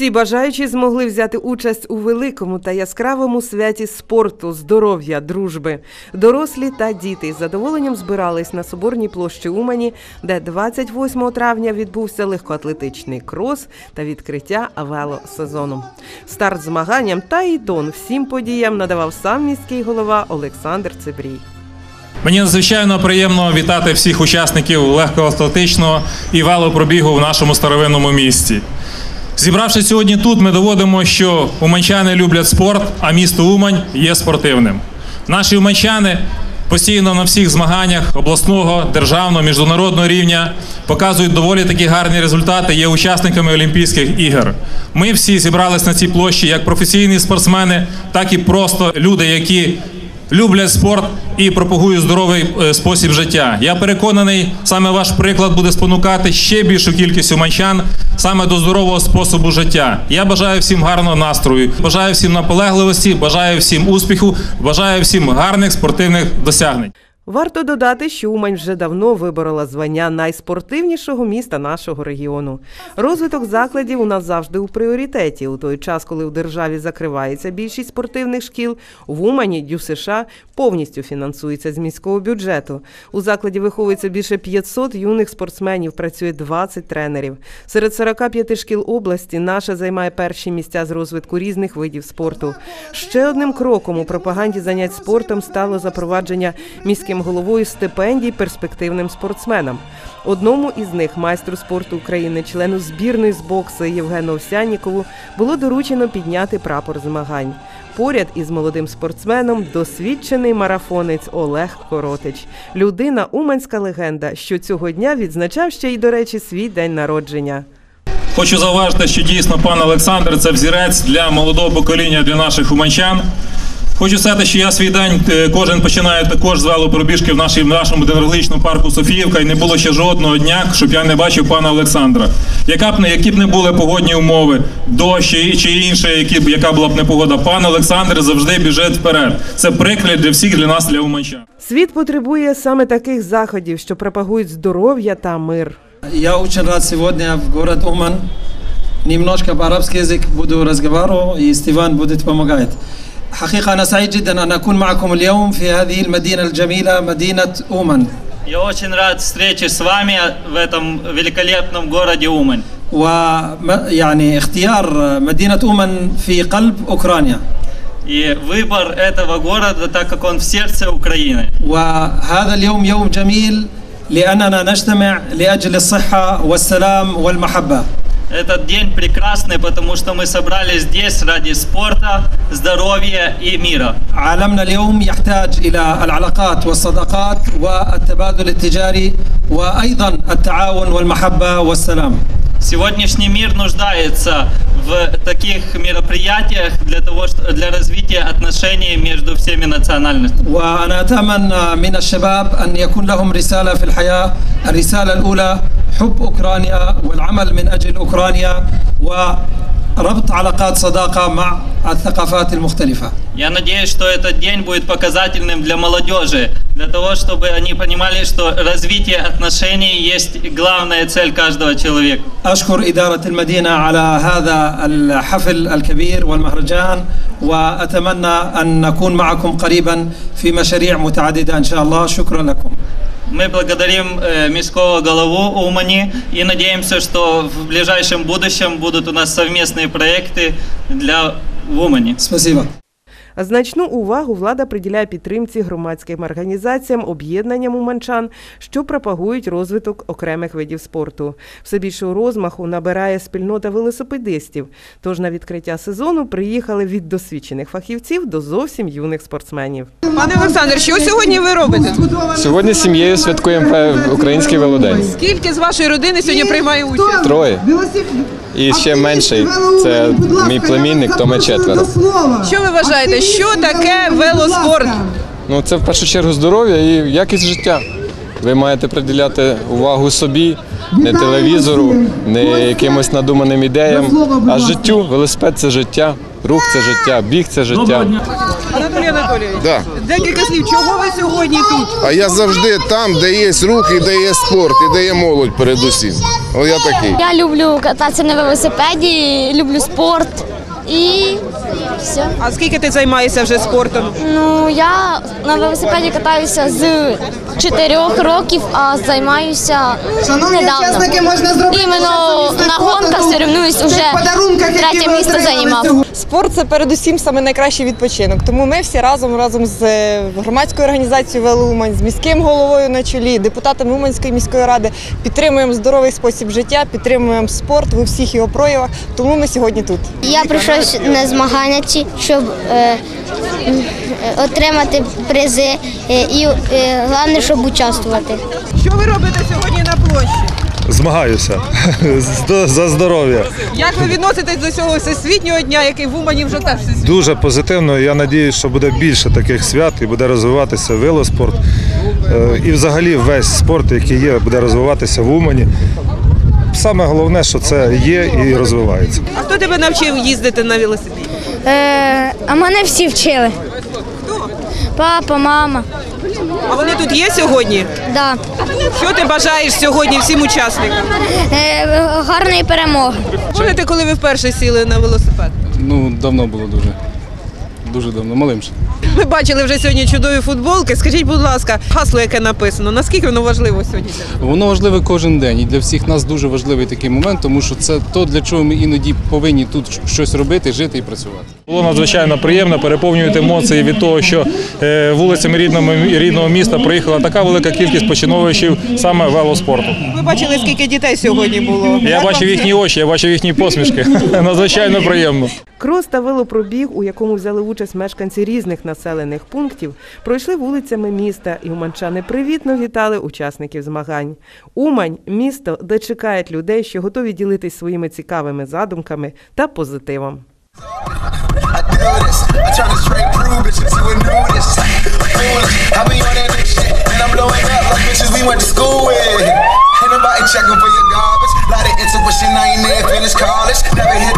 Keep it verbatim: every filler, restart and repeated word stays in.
Всі бажаючі змогли взяти участь у великому та яскравому святі спорту, здоров'я, дружби. Дорослі та діти з задоволенням збирались на Соборній площі Умані, де двадцять восьмого травня відбувся легкоатлетичний крос та відкриття велосезону. Старт змаганням та і тон всім подіям надавав сам міський голова Олександр Цибрій. Мені надзвичайно приємно вітати всіх учасників легкоатлетичного і велопробігу в нашому старовинному місті. Зібравшись сьогодні тут, ми доводимо, що уманчани люблять спорт, а місто Умань є спортивним. Наші уманчани постійно на всіх змаганнях обласного, державного, міжнародного рівня показують доволі такі гарні результати, є учасниками Олімпійських ігор. Ми всі зібрались на цій площі як професійні спортсмени, так і просто люди, які люблять спорт і пропагують здоровий спосіб життя. Я переконаний, саме ваш приклад буде спонукати ще більшу кількість уманчан саме до здорового способу життя. Я бажаю всім гарного настрою, бажаю всім наполегливості, бажаю всім успіху, бажаю всім гарних спортивних досягнень. Варто додати, що Умань вже давно виборола звання найспортивнішого міста нашого регіону. Розвиток закладів у нас завжди у пріоритеті. У той час, коли в державі закривається більшість спортивних шкіл, в Умані ДЮСШ повністю фінансується з міського бюджету. У закладі виховується більше п'ятсот юних спортсменів, працює двадцять тренерів. Серед сорока п'яти шкіл області наша займає перші місця з розвитку різних видів спорту. Ще одним кроком у пропаганді занять спортом стало запровадження міським головою стипендій перспективним спортсменам. Одному із них, майстру спорту України, члену збірної з боксу Євгену Овсяннікову, було доручено підняти прапор змагань. Поряд із молодим спортсменом досвідчений марафонець Олег Коротич. Людина, уманська легенда, що цього дня відзначав ще й, до речі, свій день народження. Хочу зауважити, що дійсно пан Олександр – це взірець для молодого покоління, для наших уманчан. Хочу сказати, що я свій день кожен починає також з велопробіжки в нашому деврологічному парку Софіївка, і не було ще жодного дня, щоб я не бачив пана Олександра. Яка б, які б не були погодні умови, дощ чи інше, які б, яка була б непогода, пан Олександр завжди біжить вперед. Це приклад для всіх, для нас, для уманчан. Світ потребує саме таких заходів, що пропагують здоров'я та мир. Я дуже рад сьогодні в город Уман. Немножко по-арабски язик буду разговаривать, и Стиван будет помогать. حقيقة أنا سعيد جدا أن أكون معكم اليوم في هذه المدينة الجميلة مدينة أومان. Я очень рад встрече с вами в этом великолепном городе Умань. ويعني اختيار مدينة أومان في قلب أوكرانيا. И выбор этого города, так как он в сердце Украины. وهذا اليوم يوم جميل لأننا نجتمع لأجل الصحة والسلام والمحبة. Этот день прекрасный, потому что мы собрались здесь ради спорта, здоровья и мира. عالمنا اليوم يحتاج إلى العلاقات والصداقات والتبادل التجاري وأيضا التعاون والمحبة والسلام. Сегодняшний мир нуждается в таких мероприятиях для того, для развития отношений между всеми национальностями. وأنا أتمنى من الشباب أن يكون لهم رسالة في الحياة. الرسالة الأولى حب أوكرانيا والعمل من أجل أوكرانيا وربط علاقات صداقة مع الثقافات المختلفة. Я надеюсь, что этот день будет показательным для молодежи, для того, чтобы они понимали, что развитие отношений есть главная цель каждого человека. أشكر إدارة المدينة على هذا الحفل الكبير والمهرجان وأتمنى أن نكون معكم قريبا في مشاريع متعددة إن شاء الله. شكرا لكم. Мы благодарим э, міського голову Умани и надеемся, что в ближайшем будущем будут у нас совместные проекты для Умани. Спасибо. Значну увагу влада приділяє підтримці громадським організаціям, об'єднанням уманчан, що пропагують розвиток окремих видів спорту. Все більшого розмаху набирає спільнота велосипедистів. Тож на відкриття сезону приїхали від досвідчених фахівців до зовсім юних спортсменів. Пане Олександр, що сьогодні ви робите? Сьогодні з сім'єю святкуємо український велодень. Скільки з вашої родини сьогодні приймає участь? Троє. І ще менший – це мій племінник, то ми четверо. Що ви вважаєте, що таке велоспорт? Ну, це в першу чергу здоров'я і якість життя. Ви маєте приділяти увагу собі, не телевізору, не якимось надуманим ідеям, а життю. Велосипед – це життя, рух – це життя, біг – це життя. Анатолій Анатолійович, Да. декілька слів, чого ви сьогодні тут? А я завжди там, де є рух, і де є спорт, і де є молодь передусім. О, я такий. Я люблю кататися на велосипеді, люблю спорт і все. А скільки ти займаєшся вже спортом? Ну, я на велосипеді катаюся з чотирьох років, а займаюся недавно. можна зробити Іменно на гонках соревнуюсь уже третє місце займав. Спорт – це передусім саме найкращий відпочинок. Тому ми всі разом, разом з громадською організацією «Велоумань», з міським головою на чолі, депутатами Уманської міської ради підтримуємо здоровий спосіб життя, підтримуємо спорт у всіх його проявах. Тому ми сьогодні тут. Я прийшов на змагання ці, щоб е, отримати призи е, і е, головне, щоб участвувати. Що ви робите сьогодні на площі? Змагаюся за здоров'я. Як ви відноситесь до цього всесвітнього дня, який в Умані вже теж всесвітній? Дуже позитивно. Я сподіваюся, що буде більше таких свят і буде розвиватися велоспорт. І взагалі весь спорт, який є, буде розвиватися в Умані. Саме головне, що це є і розвивається. А хто тебе навчив їздити на велосипеді? Е, а мене всі вчили. Хто? Папа, мама. А вони тут є сьогодні? Да. Що ти бажаєш сьогодні всім учасникам? Е, гарної перемоги. Пам'ятаєте, коли ви вперше сіли на велосипед? Ну, давно було дуже. Дуже давно, малим ще. Ми бачили вже сьогодні чудові футболки. Скажіть, будь ласка, гасло, яке написано, наскільки воно важливо сьогодні? Воно важливе кожен день, і для всіх нас дуже важливий такий момент, тому що це то, для чого ми іноді повинні тут щось робити, жити і працювати. Було надзвичайно приємно, переповнюють емоції від того, що е, вулицями рідного, рідного міста приїхала така велика кількість поціновувачів саме велоспорту. Ви бачили, скільки дітей сьогодні було? Я бачив їхні очі, я бачив їхні посмішки. Надзвичайно приємно. Крос та велопробіг, у якому взяли участь мешканці різних населених пунктів, пройшли вулицями міста, і уманчани привітно вітали учасників змагань. Умань – місто, де чекають людей, що готові ділитись своїми цікавими задумками та позитивом. Ain't nobody checking for your garbage. Lot of intuition, I ain't never finished college. Never hit